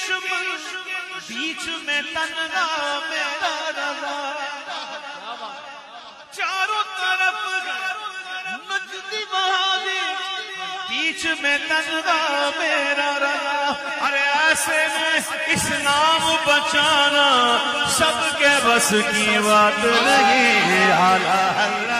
दुश्मन बीच में तन्हा मेरा रज़ा, चारों तरफ नजदी वहादी, बीच में तन्हा मेरा रज़ा। अरे ऐसे में इस्लाम बचाना सबके बस की बात नहीं। आला अल्लाह